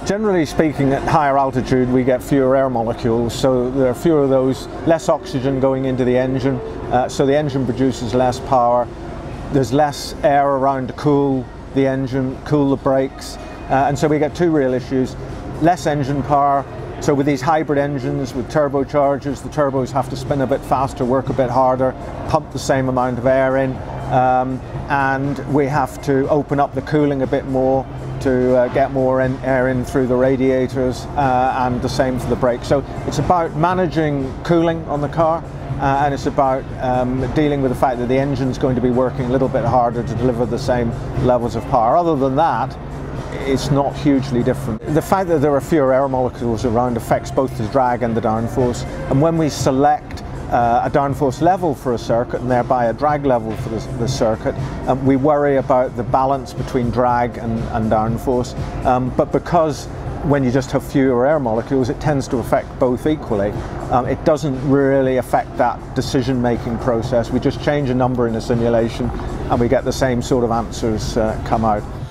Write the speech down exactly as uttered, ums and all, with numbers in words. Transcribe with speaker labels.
Speaker 1: Generally speaking, at higher altitude we get fewer air molecules, so there are fewer of those, less oxygen going into the engine, uh, so the engine produces less power. There's less air around to cool the engine, cool the brakes, uh, and so we get two real issues. Less engine power, so with these hybrid engines with turbochargers, the turbos have to spin a bit faster, work a bit harder, pump the same amount of air in, um, and we have to open up the cooling a bit more to uh, get more in, air in through the radiators, uh, and the same for the brakes. So it's about managing cooling on the car, uh, and it's about um, dealing with the fact that the engine's going to be working a little bit harder to deliver the same levels of power. Other than that, it's not hugely different. The fact that there are fewer air molecules around affects both the drag and the downforce, and when we select Uh, a downforce level for a circuit and thereby a drag level for the, the circuit, um, we worry about the balance between drag and, and downforce, um, but because when you just have fewer air molecules it tends to affect both equally, um, it doesn't really affect that decision making process. We just change a number in a simulation and we get the same sort of answers uh, come out.